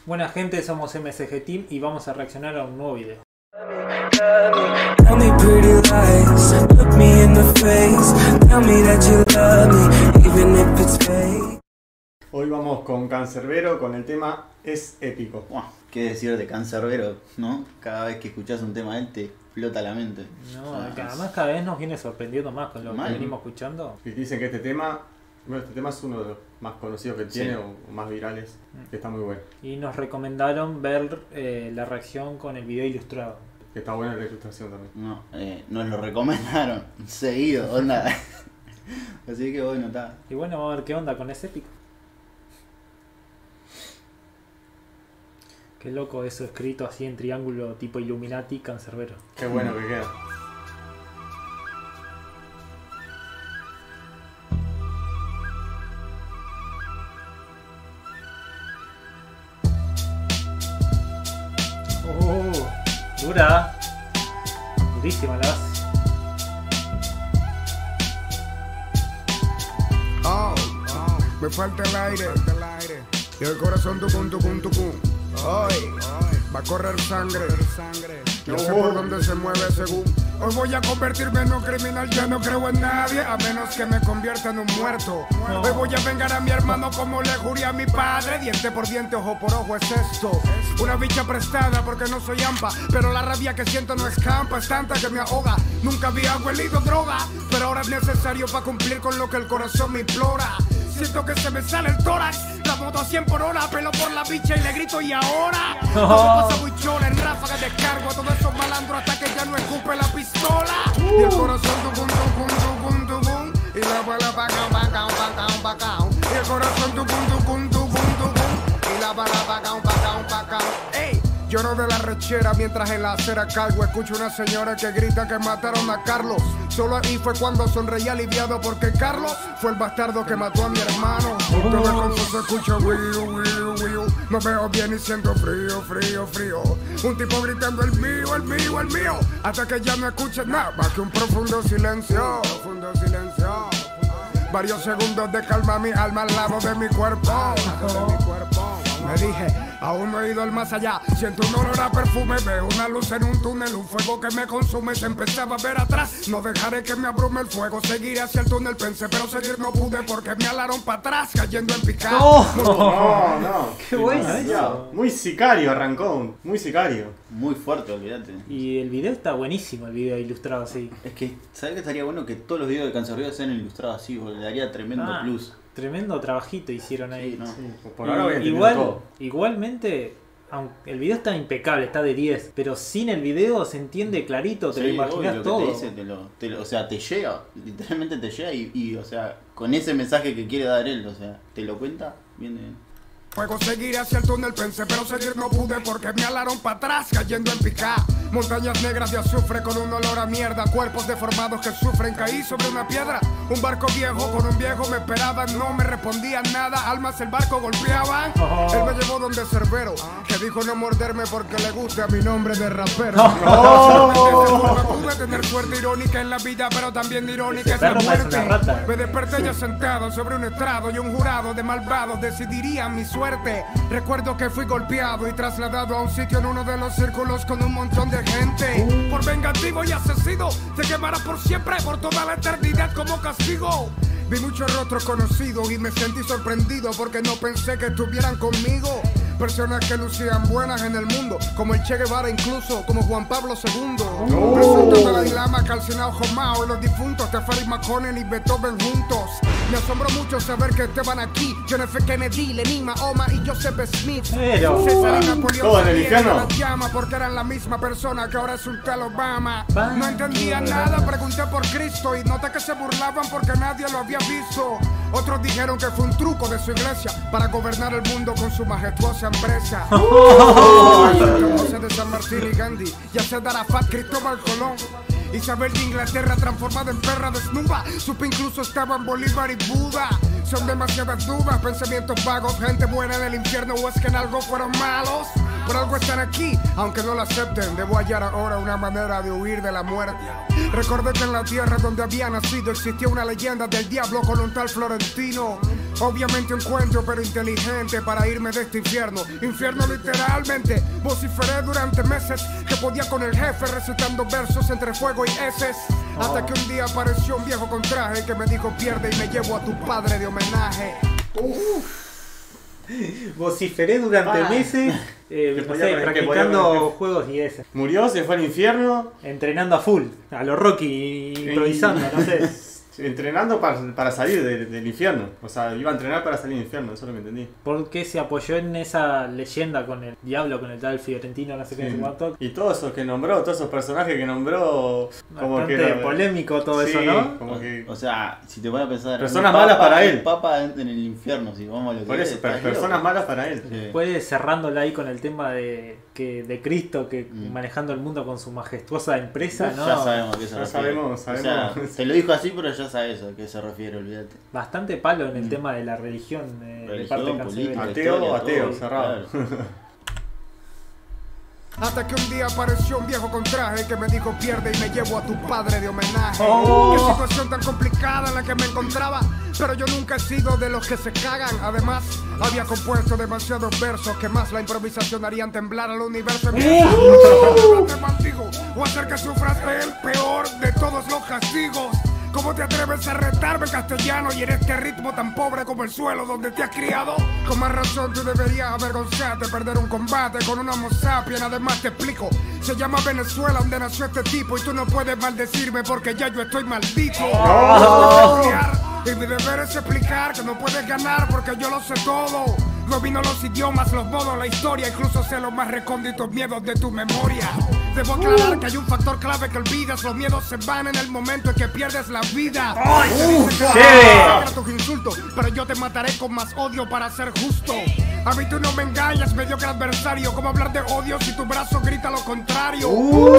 Buena gente, somos MSG Team y vamos a reaccionar a un nuevo video. Tell me pretty lies, look me in the face, tell me that you love me, even if it's fake. Hoy vamos con Cancerbero con el tema Es Épico. ¿Qué decir de Cancerbero, no? Cada vez que escuchás un tema de él te explota la mente. No, además cada vez nos viene sorprendiendo más con lo que venimos escuchando. Y dicen que este tema es uno de los más conocidos que tiene, o más virales, que está muy bueno. Y nos recomendaron ver la reacción con el video ilustrado. Que está buena la ilustración también. No, nos lo recomendaron seguido, onda. Así que bueno, está. Y bueno, vamos a ver qué onda con ese épico. Qué loco eso escrito así en triángulo tipo Illuminati, Cancerbero. Qué bueno que queda. Dura. Durísima la base. Me falta el aire y el corazón tucum. Hoy va a correr sangre. No sé por dónde se mueve según. Hoy voy a convertirme en un criminal, ya no creo en nadie, a menos que me convierta en un muerto. Hoy voy a vengar a mi hermano como le juré a mi padre. Diente por diente, ojo por ojo es esto. Una bicha prestada porque no soy ampa, pero la rabia que siento no escampa, es tanta que me ahoga. Nunca había huelido droga, pero ahora es necesario para cumplir con lo que el corazón me implora. Siento que se me sale el tórax, la moto a 100 por hora, pelo por la bicha y le grito y ahora. Todo pasa muy chola, en ráfagas descargo a todos esos malandros hasta que ya no escupe la pistola. Y el corazón tucum, y la bala bacao. Y el corazón tucum, y la bala bacao. Ey, lloro de la rechera mientras en la acera cargo. Escucho una señora que grita que mataron a Carlos. Solo ahí fue cuando sonreí aliviado porque Carlos fue el bastardo que mató a mi hermano. Todo confuso escucho wiu. No veo bien y siento frío. Un tipo gritando el mío. Hasta que ya no escuches nada más que un profundo silencio. Varios segundos de calma mi alma al lado de mi cuerpo. Me dije, aún no he ido al más allá. Siento un olor a perfume, veo una luz en un túnel, un fuego que me consume. Se empezaba a ver atrás, no dejaré que me abrume el fuego. Seguiré hacia el túnel, pensé, pero seguir no pude porque me alaron para atrás, cayendo en picado. No. Qué bueno eso. Muy sicario arrancó, muy sicario. Muy fuerte, olvídate. Y el video está buenísimo, el video ilustrado así. Es que, ¿sabes qué estaría bueno? Que todos los videos de Cancerbero sean ilustrados así, porque le daría tremendo plus. Tremendo trabajito hicieron ahí. Sí, ¿no? Por ahora voy a todo. Igualmente, aunque el video está impecable, está de 10, pero sin el video se entiende clarito, te lo imaginas lo todo. Que te dice, o sea, te llega, literalmente te llega y, o sea, con ese mensaje que quiere dar él, o sea, te lo cuenta bien. Fuego seguiré hacia el túnel, pensé, pero seguir no pude porque me alaron para atrás, cayendo en picá. Montañas negras de azufre con un olor a mierda, cuerpos deformados que sufren, caí sobre una piedra. Un barco viejo con un viejo me esperaban, no me respondían nada, almas el barco golpeaban. Él me llevó donde Cerbero, que dijo no morderme porque le gusta mi nombre de rapero. Pude tener suerte irónica en la vida, pero también irónica es la muerte. Me desperté ya sentado sobre un estrado y un jurado de malvados decidiría mi suerte. Recuerdo que fui golpeado y trasladado a un sitio en uno de los círculos con un montón de gente. Por vengativo y asesino, se quemará por siempre, por toda la eternidad como castigo. Vi muchos rostros conocidos y me sentí sorprendido porque no pensé que estuvieran conmigo. Personas que lucían buenas en el mundo, como el Che Guevara, incluso como Juan Pablo II. Presuntos Dalai Lama, calcinado Jomao y los difuntos Teferi Maconen y Beethoven juntos. Me asombró mucho saber que estaban aquí John F. Kennedy, Lenin, Mahoma y Joseph Smith. César y Napoleón salieron a las llamas porque eran la misma persona que ahora es un tal Obama. No entendía nada, pregunté por Cristo y noté que se burlaban porque nadie lo había visto. Otros dijeron que fue un truco de su iglesia para gobernar el mundo con su majestuosa empresa. José de San Martín y Gandhi, Yasser Arafat, Cristóbal Colón, Isabel de Inglaterra transformada en perra desnuda. Supe incluso estaban Bolívar y Buda. Son demasiadas dudas, pensamientos vagos, gente buena en el infierno o es que en algo fueron malos. Por algo están aquí, aunque no lo acepten. Debo hallar ahora una manera de huir de la muerte. Recordé que en la tierra donde había nacido existía una leyenda del diablo con un tal Florentino. Obviamente un cuento pero inteligente para irme de este infierno. Infierno literalmente. Vociferé durante meses que podía con el jefe recitando versos entre fuego y heces. Hasta que un día apareció un viejo con traje que me dijo pierde y me llevo a tu padre de homenaje. Vociferé durante meses, no sé, practicando juegos y ese. Murió, se fue al infierno. Entrenando a full, a lo Rocky, improvisando, no sé. Entrenando para salir del infierno. O sea, iba a entrenar para salir del infierno, eso es lo que entendí. ¿Por qué se apoyó en esa leyenda con el diablo, con el tal Fiorentino, no sé qué, cuánto? Y todos esos que nombró, todos esos personajes que nombró, como bastante que polémico todo sí, eso, ¿no? Como que... O sea, si te voy a pensar... Personas malas para él. El Papa en el infierno, si vamos a lo que Por eso, personas malas para él. Sí. Puede cerrándola ahí con el tema de Cristo, que manejando el mundo con su majestuosa empresa, ¿no? Ya sabemos a qué se Ya refiere. sabemos. O sea, te lo dijo así, pero ya sabes a qué se refiere, olvídate. Bastante palo en el tema de la religión, de Religión, parte de política, Canserbero. Ateo, todo, cerrado. claro. Hasta que un día apareció un viejo con traje que me dijo pierde y me llevo a tu padre de homenaje. Oh. Qué situación tan complicada en la que me encontraba, pero yo nunca he sido de los que se cagan. Además, había compuesto demasiados versos que más la improvisación harían temblar al universo. Te maldigo o hacer que sufras el peor de todos los castigos. ¿Cómo te atreves a retarme castellano y en este ritmo tan pobre como el suelo donde te has criado? Con más razón tú deberías avergonzarte, perder un combate con un homo sapien. Además te explico, se llama Venezuela donde nació este tipo y tú no puedes maldecirme porque ya yo estoy maldito. Y mi deber es explicar que no puedes ganar porque yo lo sé todo. Domino los idiomas, los modos, la historia, incluso sé los más recónditos miedos de tu memoria. Debo aclarar que hay un factor clave que olvidas. Los miedos se van en el momento en que pierdes la vida. Tus insultos, pero yo te mataré con más odio para ser justo. A mí tú no me engañas, mediocre adversario. ¿Cómo hablar de odio si tu brazo grita lo contrario?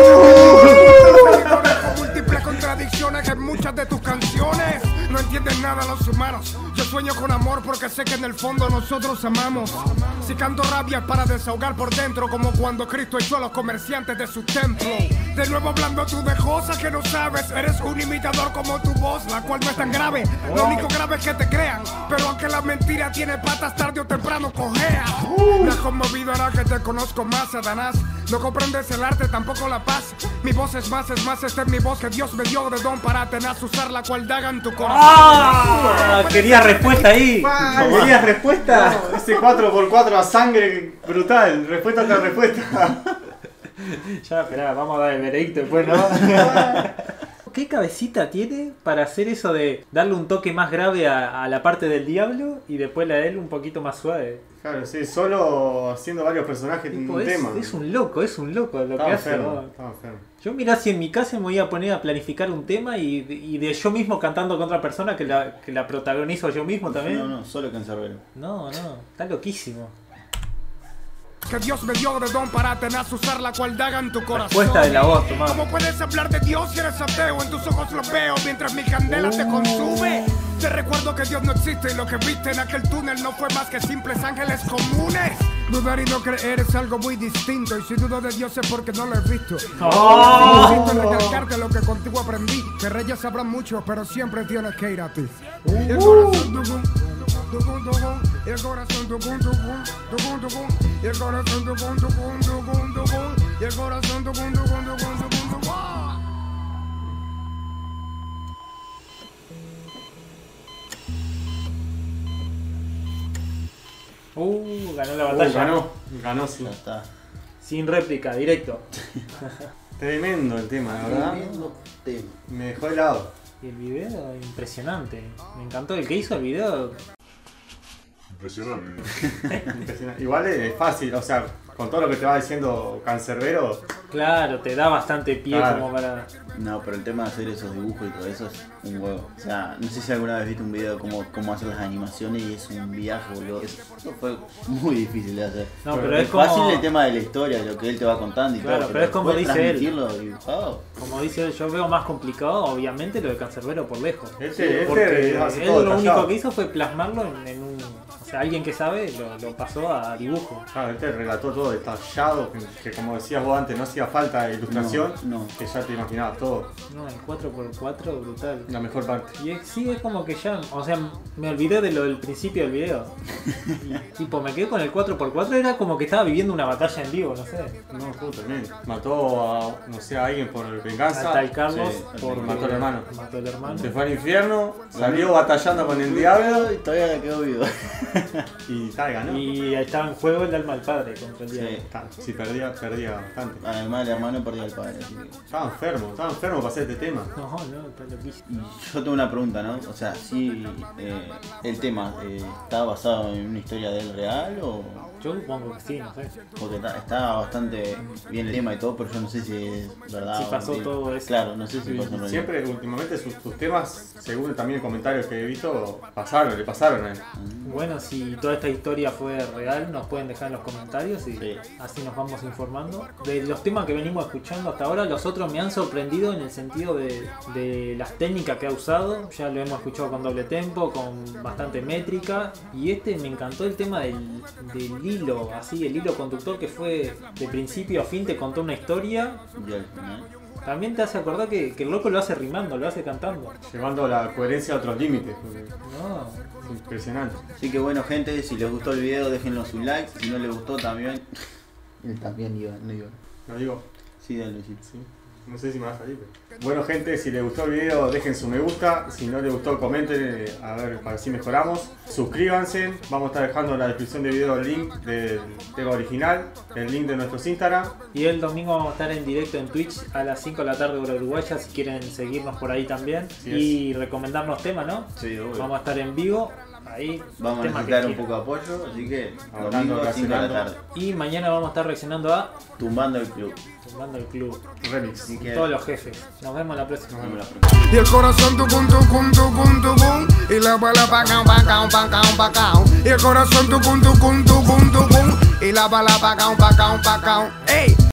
Con múltiples contradicciones en muchas de tus canciones. No entienden nada los humanos. Yo sueño con amor porque sé que en el fondo nosotros amamos. Si canto rabia es para desahogar por dentro, como cuando Cristo echó a los comerciantes de su templo. De nuevo hablando tú de cosas que no sabes. Eres un imitador como tu voz, la cual no es tan grave. Lo único grave es que te crean, pero aunque la mentira tiene patas, tarde o temprano cojea. Me has conmovido ahora que te conozco más, Satanás. No comprendes el arte, tampoco la paz. Mi voz es más, esta es mi voz que Dios me dio de don para tenaz usar la cual daga en tu corazón. Quería respuesta ahí. ¿Querías respuesta? No, ese 4x4 a sangre brutal. Respuesta tras respuesta. Ya, esperá, vamos a dar el veredicto después, ¿no? ¿Qué cabecita tiene para hacer eso de darle un toque más grave a la parte del diablo y después la de él un poquito más suave? Claro, sí, solo haciendo varios personajes en Tipo, un tema. es un loco lo que hace. ¿No? Estaba enfermo. Yo mirá si en mi casa me voy a poner a planificar un tema y de yo mismo cantando con otra persona que la protagonizo yo mismo también. No, solo Canserbero. No, está loquísimo. Que Dios me dio de don para tenaz usar la cual daga en tu corazón. Respuesta de la voz, Tomás. ¿Cómo puedes hablar de Dios si eres ateo? En tus ojos lo veo mientras mi candela te consume. Te recuerdo que Dios no existe y lo que viste en aquel túnel no fue más que simples ángeles comunes. Dudar y no creer es algo muy distinto y si dudo de Dios es porque no lo he visto. Insisto en recalcarte lo que contigo aprendí, que reyes sabrán mucho pero siempre tienes que ir a ti. Y el corazón tucum, tucum, tucum, y el corazón tucum, tucum, tucum, tucum, y el corazón tucum, tucum, tucum, tucum, y el corazón tucum, tucum, tucum, tucum, tucum. Ganó la batalla. Ganó, sí. Ya está. Sin réplica, directo. Tremendo el tema, la verdad. Tremendo tema. Me dejó helado. Y el video, impresionante. Me encantó el que hizo el video. Impresionante. Igual es fácil, o sea, con todo lo que te va diciendo Canserbero. Claro, te da bastante pie Claro. como para... No, pero el tema de hacer esos dibujos y todo eso es un huevo. O sea, no sé si alguna vez viste un video de cómo hacer las animaciones y es un viaje, boludo. Eso fue muy difícil de hacer. No, pero es como... Fácil el tema de la historia, de lo que él te va contando y Claro, todo. pero es como después dice él. transmitirlo dibujado. Como dice él, yo veo más complicado, obviamente, lo de Canserbero por lejos. Este Porque hace él todo lo detallado. único que hizo fue plasmarlo en un... O sea, alguien que sabe lo pasó a dibujo. Claro, este relató todo detallado, que como decías vos antes, no hacía falta ilustración, No. que ya te imaginabas todo. No, el 4x4 brutal. La mejor parte. Y sí, es como que ya, o sea, me olvidé de lo del principio del video. Y, tipo, me quedé con el 4x4, era como que estaba viviendo una batalla en vivo, no sé. No, tremendo. Mató a, no sé, a alguien por venganza. Hasta el Carlos, Sí, por mató al hermano. Mató al hermano. Se fue al infierno, salió batallando con el diablo Y todavía le quedó vivo. y tal, ganó. Y estaba en juego el alma al padre contra el diablo. Sí, perdía bastante. Además el hermano perdió al padre. Así que... Estaba enfermo para hacer este tema. No, está loquísimo. Y yo tengo una pregunta, ¿no? O sea, sí, el tema está basado en una historia de él real o...? Yo supongo que sí, no sé. Porque está bastante bien el tema y todo, pero yo no sé si es verdad. Si o pasó mentira. todo eso. Claro, no sé si Y pasó en realidad. siempre, últimamente, sus temas, según también comentarios que he visto, le pasaron a él. Bueno, si toda esta historia fue real, nos pueden dejar en los comentarios y Sí. así nos vamos informando. De los temas que venimos escuchando hasta ahora, los otros me han sorprendido en el sentido de las técnicas que ha usado. Ya lo hemos escuchado con doble tempo, con bastante métrica. Y me encantó el tema del hilo, así, el hilo conductor que fue de principio a fin, te contó una historia. Y al final... También te hace acordar que el loco lo hace rimando, lo hace cantando. Llevando la coherencia a otros límites. No. Es impresionante. Así que bueno, gente, si les gustó el video, déjenlo su like. Si no les gustó, también... Él también iba, no iba. Lo digo. Sí, dale, sí. Sí. No sé si me va a salir. Pero... Bueno, gente, si les gustó el video, dejen su me gusta. Si no les gustó, comenten a ver para si mejoramos. Suscríbanse. Vamos a estar dejando en la descripción del video el link del tema original, el link de nuestros Instagram. Y el domingo vamos a estar en directo en Twitch a las 5 de la tarde hora uruguaya, si quieren seguirnos por ahí también. Así Y recomendarnos temas, ¿no? Sí, obvio. Vamos a estar en vivo. Ahí, Vamos a tema que necesitar un quieran. poco de apoyo, así que Hablando, domingo 5 de la reaccionando. tarde. Y mañana vamos a estar reaccionando a Tumbando el club. Tumbando el Club. Remix. Así que Todos los jefes. Nos vemos la próxima. nos vemos la próxima. Y el corazón tucum tucum tucum tucum. Y la bala pacao pacao pacao pacao. Y el corazón tucum tucum tucum tucum. Y la bala pacao pacao pacao. ¡Ey!